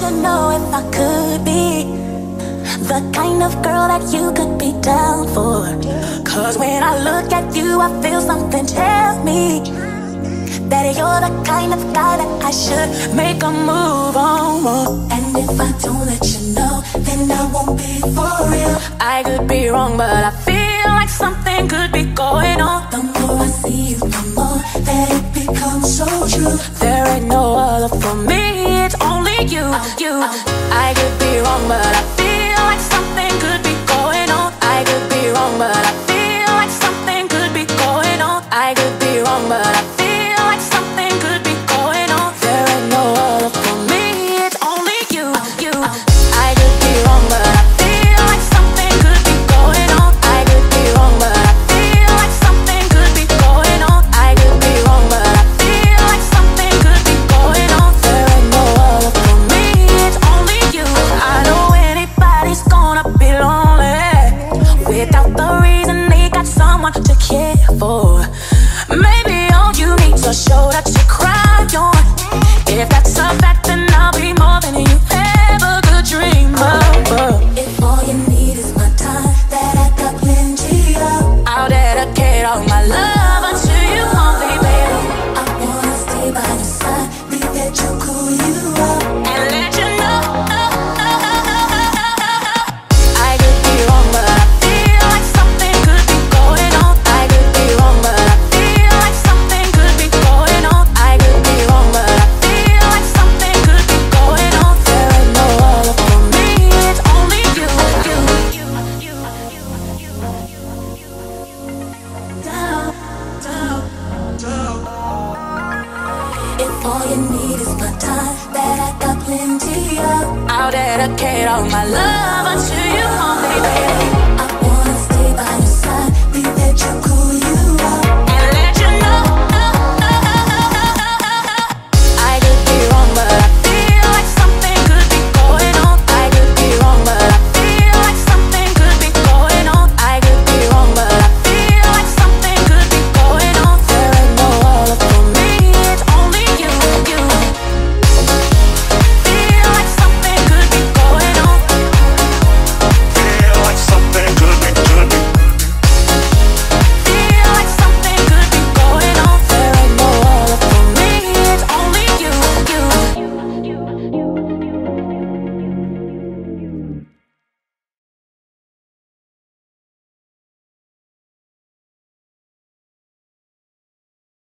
to know if I could be the kind of girl that you could be down for. Cause when I look at you, I feel something tell me that you're the kind of guy that I should make a move on. And if I don't let you know, then I won't be for real. I could be wrong, but I feel like something could be going on. The more I see you, the more that it becomes so true. There ain't no other for me, it's only you. I could be wrong, but I feel like something could be going on. I could be wrong, but I feel like something could be going on. I could be wrong, but I feel like something could be going on. There ain't no other for me, it's only you. I could be wrong, but I feel like something could be going on. I could be wrong, but I feel like something could be going on. I could be wrong, but I feel like something could be going on. There ain't no other for me, it's only you. I know anybody's gonna be lonely without the reason they got someone to care for. Maybe all you need's a shoulder to cry on. If that's a fact, then I'll be more than you ever could dream of. If all you need is my time, that I got plenty of, I'll dedicate all my love unto you only, baby. I wanna stay by your side, be there to cool you up, and let you know. I could be wrong, but I feel like something could be going on. I could be wrong, but I feel like something could be going on. I could be wrong, but I feel like something could be going on. There ain't no other for me, it's only you. If all you need is my time, that I got plenty of, I'll dedicate all my love